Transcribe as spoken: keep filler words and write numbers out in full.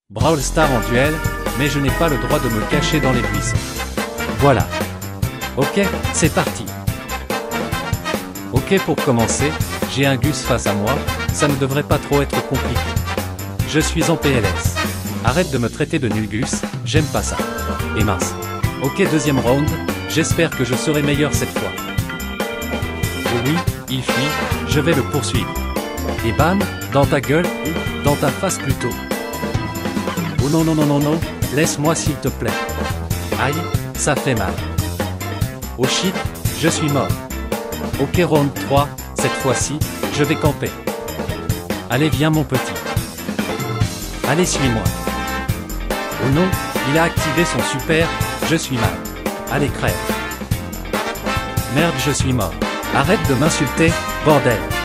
Brawl Stars en duel, mais je n'ai pas le droit de me cacher dans les buissons. Voilà. Ok, c'est parti. Ok, pour commencer, j'ai un Gus face à moi, ça ne devrait pas trop être compliqué. Je suis en P L S. Arrête de me traiter de nul Gus, j'aime pas ça. Et mince. Ok, deuxième round, j'espère que je serai meilleur cette fois. Oh oui, il fuit, je vais le poursuivre. Et bam, dans ta gueule, ou dans ta face plutôt. Oh non non non non non, laisse-moi s'il te plaît. Aïe, ça fait mal. Oh shit, je suis mort. Ok, round trois, cette fois-ci, je vais camper. Allez, viens mon petit. Allez, suis-moi. Oh non, il a activé son super, je suis mal. Allez, crève. Merde, je suis mort. Arrête de m'insulter, bordel.